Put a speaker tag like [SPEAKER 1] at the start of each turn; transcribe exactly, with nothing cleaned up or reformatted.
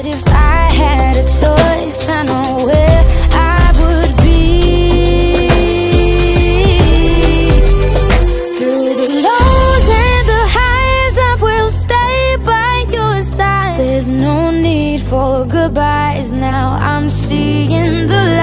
[SPEAKER 1] But if I had a choice, I know where I would be. Through the lows and the highs, I will stay by your side. There's no need for goodbyes now. I'm seeing the light.